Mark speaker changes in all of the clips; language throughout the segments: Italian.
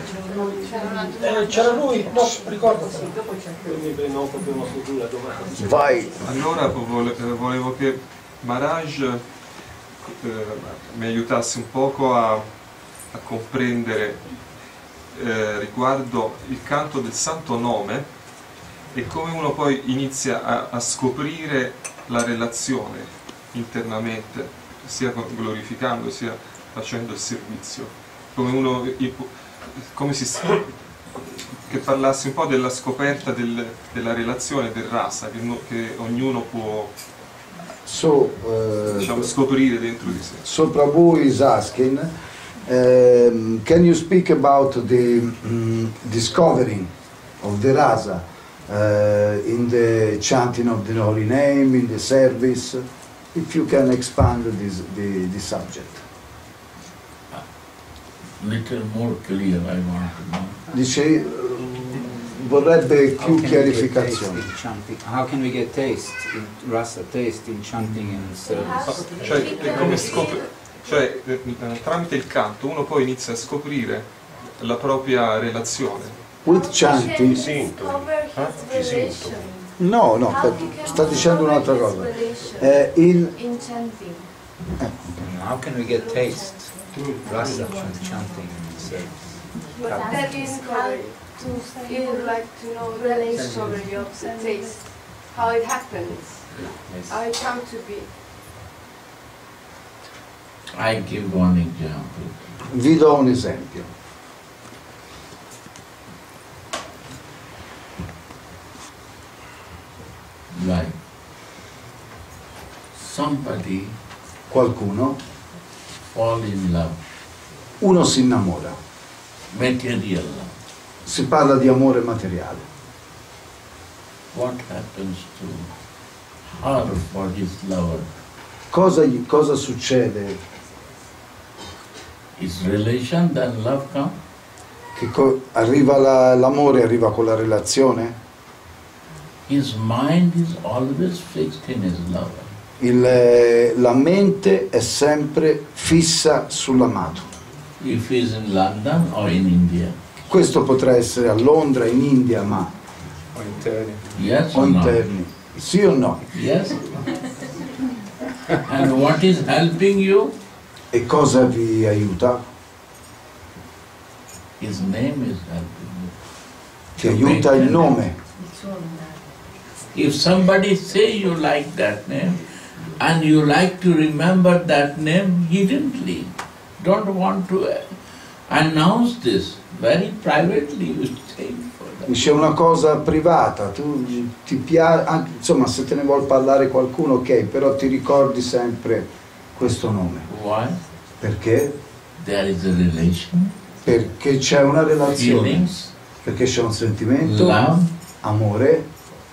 Speaker 1: C'era lui, no, ricordati.
Speaker 2: Vai.
Speaker 3: Allora volevo che Maharaj mi aiutasse un poco a comprendere riguardo il canto del Santo Nome e come uno poi inizia a scoprire la relazione internamente, sia glorificando sia facendo il servizio, che parlassi un po' della scoperta della relazione del rasa che ognuno può diciamo, scoprire dentro di sé.
Speaker 2: So Prabhu is asking, can you speak about the discovering of the rasa in the chanting of the holy name, in the service? If you can expand the subject.
Speaker 4: Little more clear, I want to know.
Speaker 2: Dice, vorrebbe più chiarificazione.
Speaker 5: How can we get taste in rasa, taste in chanting and service?
Speaker 3: Cioè, tramite il canto uno poi inizia a scoprire la propria relazione.
Speaker 2: With chanting. No, sta dicendo un'altra cosa.
Speaker 6: In chanting.
Speaker 5: How can we get taste? Rasa, chanting and service.
Speaker 6: That is how to you would like to know the story of the taste, how it happens, how it comes to be.
Speaker 4: I give one example.
Speaker 2: Vi do un esempio.
Speaker 4: Like somebody
Speaker 2: Qualcuno,
Speaker 4: fall in love,
Speaker 2: uno si innamora.
Speaker 4: material love.
Speaker 2: Si parla di amore materiale.
Speaker 4: What happens to her for his lover?
Speaker 2: Cosa succede?
Speaker 4: Is relation, then love come?
Speaker 2: Che arriva l'amore, arriva con la relazione?
Speaker 4: His mind is always fixed in his lover.
Speaker 2: La mente è sempre fissa sull'amato.
Speaker 4: If he is in London or in India.
Speaker 2: Questo potrà essere a Londra, in India, ma
Speaker 5: O interni.
Speaker 4: Yes
Speaker 2: o
Speaker 4: or no?
Speaker 2: interni. Sì o no?
Speaker 4: Yes. And what is helping you?
Speaker 2: E cosa vi aiuta?
Speaker 4: His name is helping you.
Speaker 2: Ti aiuta il nome.
Speaker 4: If somebody say you like that name and you like to remember that name hiddenly, don't want to announce this, very privately you stay for that.
Speaker 2: Dice una cosa privata, tu ti piace, insomma se te ne vuol parlare qualcuno ok, però ti ricordi sempre questo nome.
Speaker 4: Why?
Speaker 2: Perché?
Speaker 4: There is a relation,
Speaker 2: Perché c'è una relazione,
Speaker 4: feelings,
Speaker 2: perché c'è un sentimento,
Speaker 4: love
Speaker 2: amore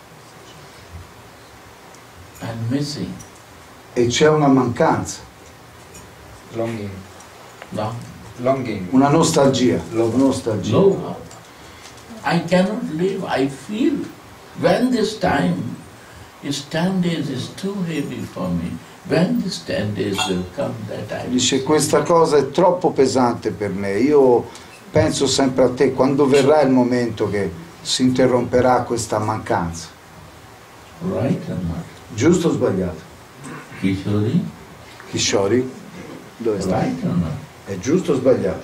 Speaker 4: and missing.
Speaker 2: e c'è una mancanza,
Speaker 5: Longing.
Speaker 4: Love.
Speaker 5: Longing.
Speaker 2: una nostalgia, nostalgia.
Speaker 4: No. I cannot live, I feel. When this time is 10 days is too heavy for me. When this 10 days will come that I will
Speaker 2: Dice questa cosa è troppo pesante per me, io penso sempre a te, quando verrà il momento che si interromperà questa mancanza.
Speaker 4: right or not?
Speaker 2: Giusto o sbagliato?
Speaker 4: Kishori,
Speaker 2: Kishori? Dove sta?
Speaker 4: right or not?
Speaker 2: È giusto o sbagliato?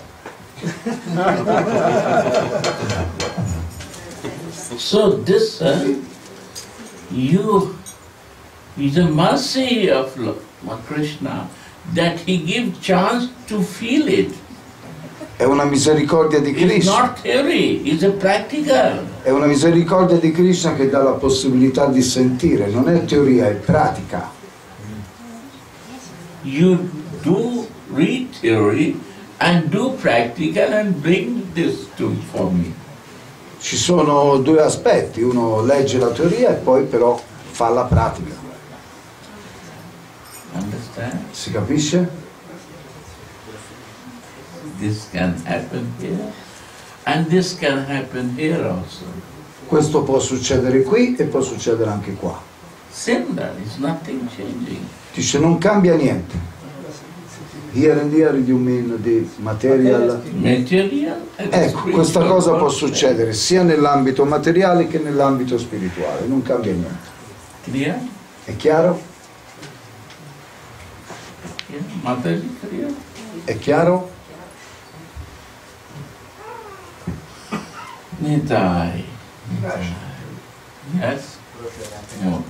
Speaker 4: So this is a mercy of Krishna that he gives chance to feel it.
Speaker 2: È una misericordia di
Speaker 4: It's
Speaker 2: Krishna.
Speaker 4: not theory, it's a practical.
Speaker 2: È una misericordia di Krishna che dà la possibilità di sentire, non è teoria, è pratica.
Speaker 4: You do read theory and do practical and bring this for me.
Speaker 2: Ci sono due aspetti, uno legge la teoria e poi però fa la pratica.
Speaker 4: Understand?
Speaker 2: Si capisce?
Speaker 4: This can happen here and this can happen here also.
Speaker 2: Questo può succedere qui e può succedere anche qua.
Speaker 4: Similar, is nothing changing.
Speaker 2: Dice non cambia niente. Here and here you mean the material?
Speaker 4: Material and
Speaker 2: Ecco, questa
Speaker 4: spiritual
Speaker 2: cosa può
Speaker 4: both
Speaker 2: succedere sia nell'ambito materiale che nell'ambito spirituale, non cambia niente.
Speaker 4: clear?
Speaker 2: È chiaro?
Speaker 4: Yeah, Mataji, clear?
Speaker 2: È chiaro?
Speaker 4: Nitai. Yes? No.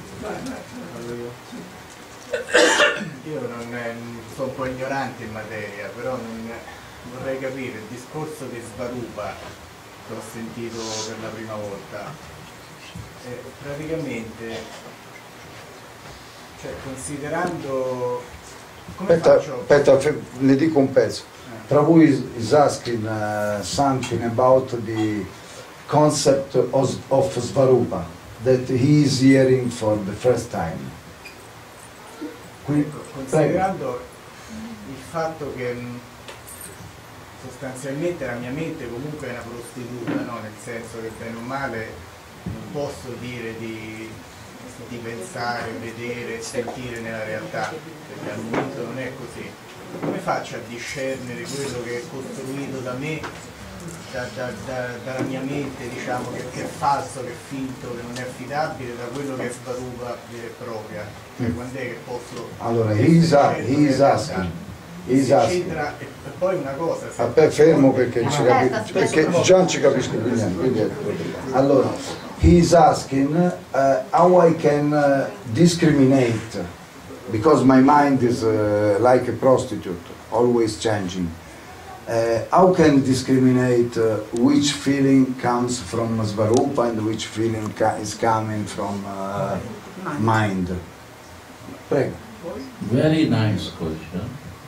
Speaker 7: Io sono un po' ignorante in materia, però vorrei capire il discorso di Svarupa che ho sentito per la prima volta. Praticamente, cioè, considerando come faccio?
Speaker 2: Aspetta, ne dico un pezzo. Prabhu is asking something about the concept of Svarupa that he is hearing for the first time.
Speaker 7: Ecco, considerando il fatto che sostanzialmente la mia mente comunque è una prostituta, no? Nel senso che bene o male non posso dire di pensare, vedere, sentire nella realtà, perché al momento non è così. Come faccio a discernere quello che è costruito da me, dalla mia mente, diciamo, che è falso, che è finto, che non è affidabile, da quello che è Svarupa vera e propria? Cioè, quando è che posso...
Speaker 2: Allora, he is asking.
Speaker 7: E poi una cosa...
Speaker 2: Fermo perché Gian ci capisce più niente. Allora, he is asking how I can discriminate, because my mind is like a prostitute, always changing. How can discriminate which feeling comes from Svarupa and which feeling is coming from mind? Prego.
Speaker 4: Very nice question.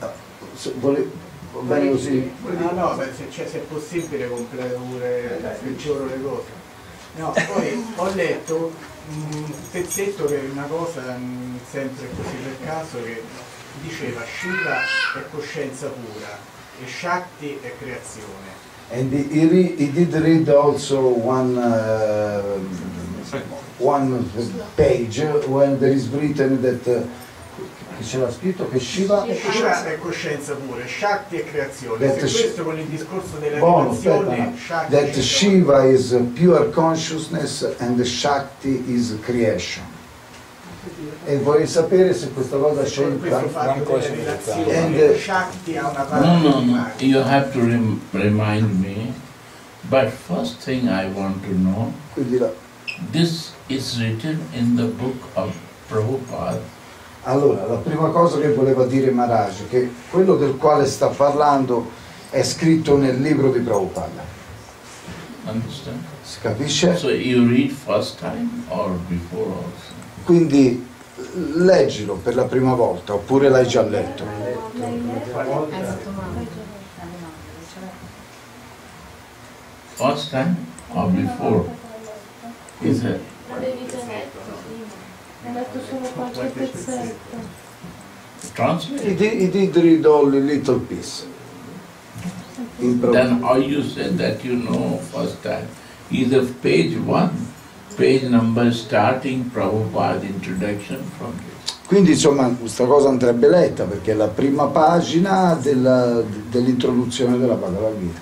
Speaker 2: Va bene così?
Speaker 7: No, se è possibile peggioro le cose. No, poi ho letto un pezzetto che è una cosa sempre così per caso che diceva Shiva è coscienza pura e Shakti è creazione.
Speaker 2: And he did read also one page when there is written that c'era scritto che Shiva
Speaker 7: è coscienza pura, Shakti è creazione.
Speaker 2: That
Speaker 7: Se questo con il discorso della
Speaker 2: Buono,
Speaker 7: creazione,
Speaker 2: aspetta, that Shiva is pure consciousness and Shakti is creation. E vorrei sapere se questa cosa c'entra.
Speaker 7: questo fatto della relazione, Shakti ha una parte
Speaker 4: No. You have to remind me. But first thing I want to know,
Speaker 2: Quindi
Speaker 4: this is written in the book of Prabhupada.
Speaker 2: allora, la prima cosa che voleva dire Maharaj, che quello del quale sta parlando è scritto nel libro di Prabhupada.
Speaker 4: Understand?
Speaker 2: Si capisce?
Speaker 4: So you read first time or before also?
Speaker 2: Quindi leggilo per la prima volta, oppure l'hai già letto.
Speaker 4: First time or before? Is it?
Speaker 6: L'avevi già letto? Ho letto solo qualche pezzetto.
Speaker 4: Translate.
Speaker 2: He did read only little piece. In
Speaker 4: Then how you said that you know first time? Is the page 1, page number starting Prabhupada introduction from this.
Speaker 2: Quindi insomma questa cosa andrebbe letta perché è la prima pagina dell'introduzione della Bhagavad Gita.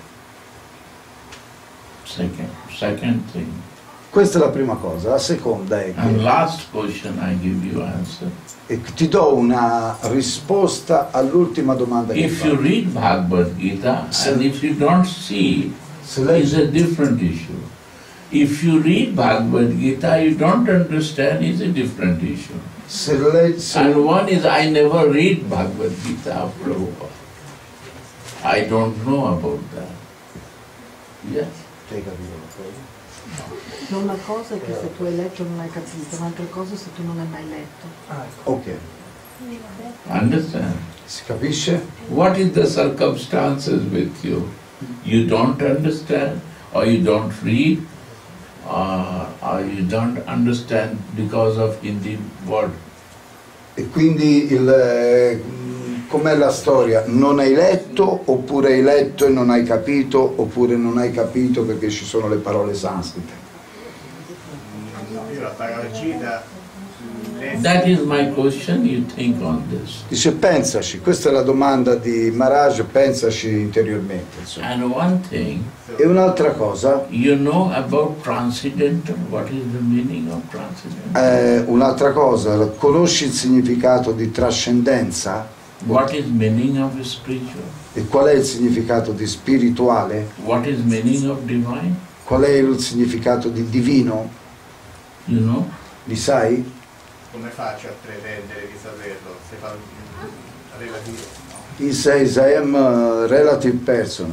Speaker 4: Second thing.
Speaker 2: Questa è la prima cosa. La seconda è
Speaker 4: And
Speaker 2: che
Speaker 4: last question I give you answer.
Speaker 2: ti do una risposta all'ultima domanda che
Speaker 4: If you
Speaker 2: fai.
Speaker 4: read Bhagavad Gita and if you don't see,
Speaker 2: Se
Speaker 4: it's
Speaker 2: leggi,
Speaker 4: a different issue. If you read Bhagavad Gita, you don't understand, it's a different issue.
Speaker 2: se leggi,
Speaker 4: And one is, I never read Bhagavad Gita of Prabhupada. I don't know about that. Yes.
Speaker 2: Hai capito la cosa?
Speaker 8: Una cosa è che se tu hai letto non hai capito, un'altra cosa è se tu non hai mai letto.
Speaker 2: Ok,
Speaker 4: Understand?
Speaker 2: si capisce?
Speaker 4: What is the circumstances with you? You don't understand, or you don't read, or you don't understand because of Hindi word.
Speaker 2: E quindi com'è la storia? Non hai letto, oppure hai letto e non hai capito, oppure non hai capito perché ci sono le parole sanscrite?
Speaker 7: Io la Bhagavad Gita
Speaker 4: That is my question, you think on this.
Speaker 2: Dice pensaci, questa è la domanda di Maharaj, pensaci interiormente. Insomma.
Speaker 4: And one thing,
Speaker 2: E un'altra cosa,
Speaker 4: you know about transcendental, what is the meaning of transcendental?
Speaker 2: un'altra cosa, conosci il significato di trascendenza?
Speaker 4: What is meaning of spiritual?
Speaker 2: E qual è il significato di spirituale?
Speaker 4: What is meaning of divine?
Speaker 2: Qual è il significato di divino?
Speaker 4: You know?
Speaker 2: Li sai?
Speaker 7: Come faccio a pretendere di saperlo? Se fa relativo, no?
Speaker 2: He says, I am a relative person.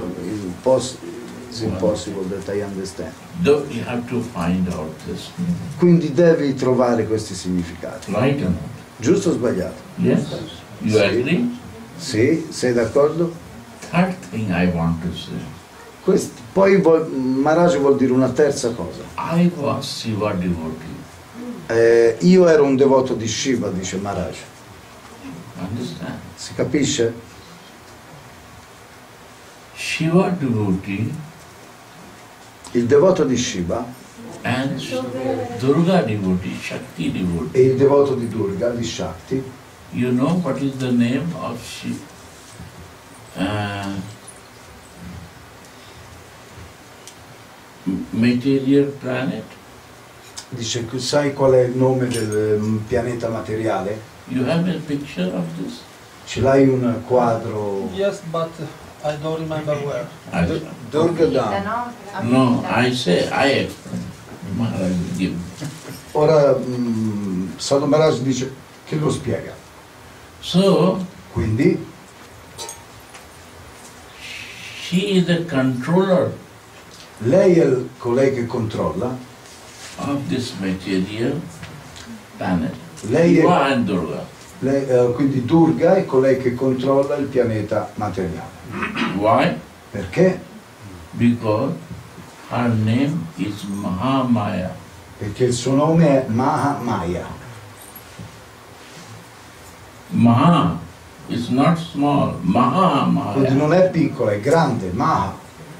Speaker 2: It's impossible that I understand.
Speaker 4: Though you have to find out this.
Speaker 2: Quindi devi trovare questi significati.
Speaker 4: Right or not?
Speaker 2: Giusto o sbagliato?
Speaker 4: Yes? You agree?
Speaker 2: Sì? Sei d'accordo?
Speaker 4: Third thing I want to say.
Speaker 2: Poi Maharaj vuol dire una terza cosa.
Speaker 4: I was Shiva devotee.
Speaker 2: Io ero un devoto di Shiva, dice Maharaj.
Speaker 4: Understand?
Speaker 2: Si capisce?
Speaker 4: Shiva devotee
Speaker 2: Il devoto di Shiva
Speaker 4: and Durga devotee, Shakti devotee.
Speaker 2: e il devoto di Durga, di Shakti.
Speaker 4: You know what is the name of Shiva? Material planet?
Speaker 2: Dice, sai qual è il nome del pianeta materiale?
Speaker 4: You have a picture of this?
Speaker 2: Ce l'hai un quadro?
Speaker 1: Yes, but I don't remember where.
Speaker 2: Durga Dham.
Speaker 4: No, I say, I explain. Maharaj will give.
Speaker 2: Ora Sadhu Maharaj dice che lo spiega.
Speaker 4: So,
Speaker 2: Quindi
Speaker 4: she is the controller
Speaker 2: lei è colei che controlla,
Speaker 4: of this material planet.
Speaker 2: Lei è-
Speaker 4: Shiva and Durga.
Speaker 2: quindi Durga è colei che controlla il pianeta materiale.
Speaker 4: Why?
Speaker 2: Perché?
Speaker 4: Because her name is Mahamaya.
Speaker 2: Perché il suo nome è Mahamaya.
Speaker 4: Maha is not small.
Speaker 2: Quindi
Speaker 4: Mahamaya.
Speaker 2: non è piccola, è grande, Maha.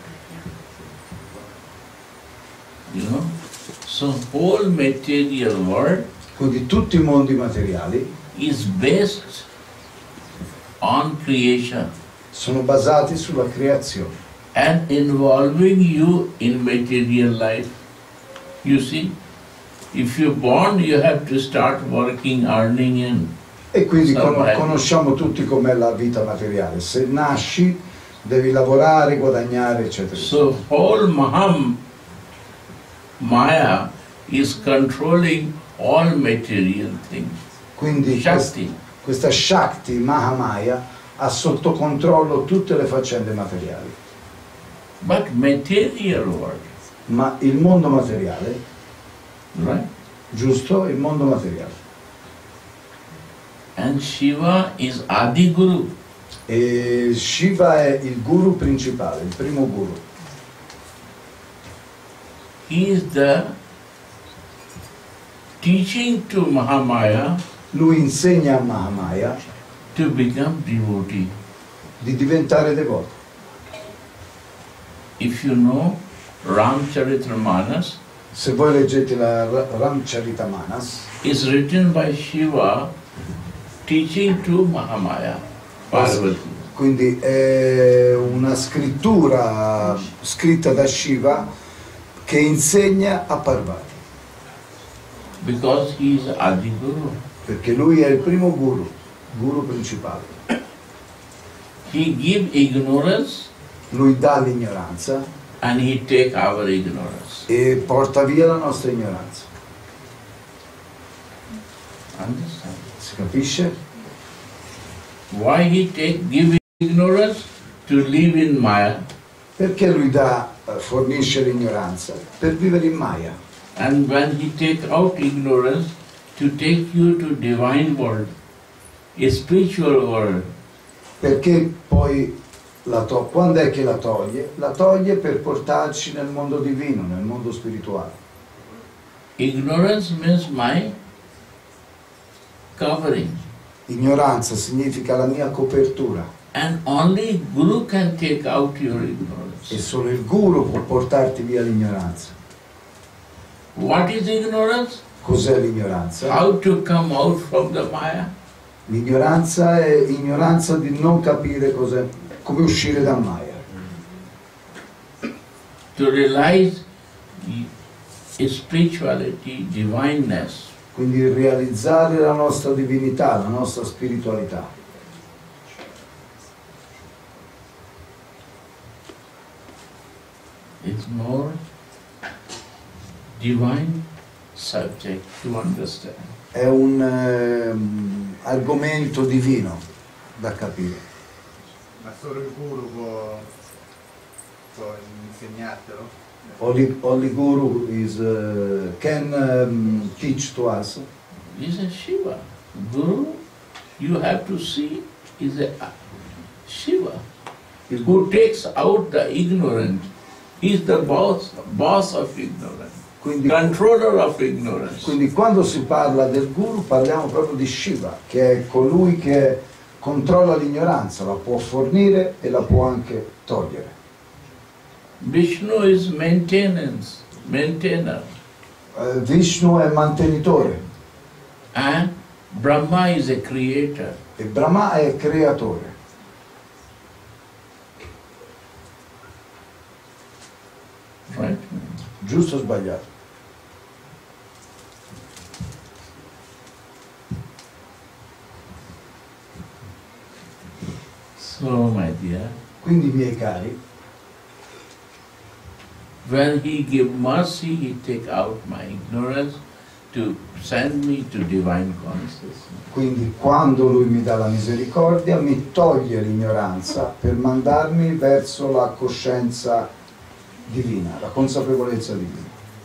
Speaker 4: You know? So whole material world
Speaker 2: Quindi tutti i mondi materiali
Speaker 4: is based on creation
Speaker 2: sono basati sulla creazione
Speaker 4: and involving you in material life. You see, if you're born, you have to start working, earning and
Speaker 2: e quindi
Speaker 4: Survival.
Speaker 2: conosciamo tutti com'è la vita materiale. Se nasci devi lavorare, guadagnare, eccetera.
Speaker 4: so whole Maya is controlling all material things.
Speaker 2: Quindi
Speaker 4: Shakti.
Speaker 2: questa Shakti, Mahamaya, ha sotto controllo tutte le faccende materiali.
Speaker 4: But material world,
Speaker 2: Ma il mondo materiale,
Speaker 4: right?
Speaker 2: giusto? Il mondo materiale.
Speaker 4: And Shiva is Adi Guru.
Speaker 2: E Shiva è il guru principale, il primo guru.
Speaker 4: He is the teaching to Mahamaya
Speaker 2: Lui insegna a Mahamaya
Speaker 4: to become devotee.
Speaker 2: di diventare devoto.
Speaker 4: If you know Ramcharitamanas
Speaker 2: Se voi leggete la Ramcharitamanas,
Speaker 4: is written by Shiva teaching to Mahamaya, Parvati.
Speaker 2: quindi è una scrittura scritta da Shiva che insegna a Parvati,
Speaker 4: Because he is Adi Guru.
Speaker 2: perché lui è il primo guru, guru principale.
Speaker 4: He give ignorance
Speaker 2: Lui dà l'ignoranza
Speaker 4: and he take our ignorance.
Speaker 2: e porta via la nostra ignoranza.
Speaker 4: Understand?
Speaker 2: Si capisce?
Speaker 4: Why he give ignorance? To live in Maya.
Speaker 2: Perché lui fornisce l'ignoranza? Per vivere in Maya.
Speaker 4: And when he take out ignorance, to take you to divine world, a spiritual world.
Speaker 2: Perché poi quando è che la toglie? La toglie per portarci nel mondo divino, nel mondo spirituale.
Speaker 4: Ignorance means my covering.
Speaker 2: Ignoranza significa la mia copertura
Speaker 4: And only Guru can take out your
Speaker 2: e
Speaker 4: ignorance.
Speaker 2: solo il guru può portarti via l'ignoranza.
Speaker 4: What is ignorance?
Speaker 2: Cos'è l'ignoranza?
Speaker 4: How to come out from the Maya?
Speaker 2: L'ignoranza è ignoranza di non capire cos'è, come uscire da Maya.
Speaker 4: To realize spirituality, divineness.
Speaker 2: Quindi realizzare la nostra divinità, la nostra spiritualità.
Speaker 4: It's more divine subject to understand.
Speaker 2: È un argomento divino da capire.
Speaker 7: Ma solo il guru può insegnartelo?
Speaker 2: Only Guru can teach to us.
Speaker 4: Is a Shiva. Guru, you have to see, is a Shiva who takes out the ignorant. He is the boss of ignorance,
Speaker 2: Quindi,
Speaker 4: controller of ignorance.
Speaker 2: quindi quando si parla del Guru parliamo proprio di Shiva, che è colui che controlla l'ignoranza, la può fornire e la può anche togliere.
Speaker 4: Vishnu is maintainer,
Speaker 2: Vishnu è mantenitore
Speaker 4: and Brahma is a creator.
Speaker 2: e Brahma è creatore.
Speaker 4: Right?
Speaker 2: Giusto o sbagliato?
Speaker 4: So, my dear,
Speaker 2: Quindi, miei cari,
Speaker 4: when he give mercy, he take out my ignorance to send me to divine consciousness.
Speaker 2: quindi quando lui mi dà la misericordia mi toglie l'ignoranza per mandarmi verso la coscienza divina, la consapevolezza divina.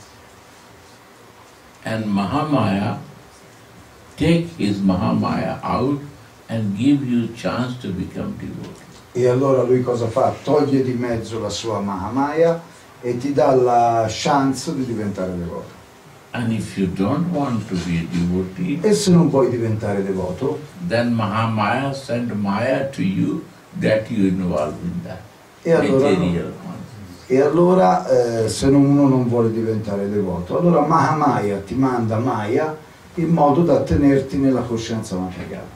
Speaker 4: And Mahamaya take his Mahamaya out and give you chance to become devotee.
Speaker 2: E allora lui cosa fa? Toglie di mezzo la sua Mahamaya e ti dà la chance di diventare devoto.
Speaker 4: And if you don't want to be a devotee,
Speaker 2: E se non vuoi diventare devoto,
Speaker 4: then Mahamaya send Maya to you that you involve in that
Speaker 2: e allora,
Speaker 4: material one.
Speaker 2: e allora se uno non vuole diventare devoto, allora Mahamaya ti manda Maya in modo da tenerti nella coscienza materiale.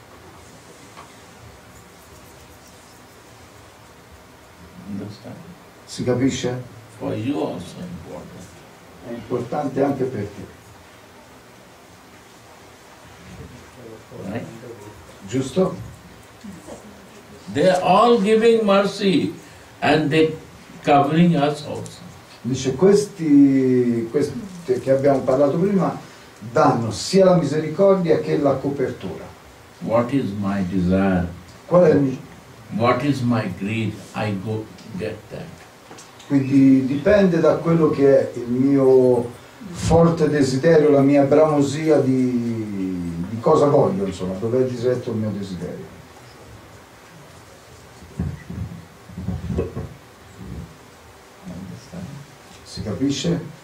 Speaker 4: Understand?
Speaker 2: Si capisce?
Speaker 4: For you also important.
Speaker 2: È importante anche per te,
Speaker 4: Right?
Speaker 2: giusto?
Speaker 4: They are all giving mercy and they covering us also.
Speaker 2: Dice questi che abbiamo parlato prima danno sia la misericordia che la copertura.
Speaker 4: What is my desire?
Speaker 2: Qual è il-
Speaker 4: What is my greed? I go get that.
Speaker 2: Quindi dipende da quello che è il mio forte desiderio, la mia bramosia di cosa voglio, insomma, dove è diretto il mio desiderio.
Speaker 4: Understand?
Speaker 2: Si capisce?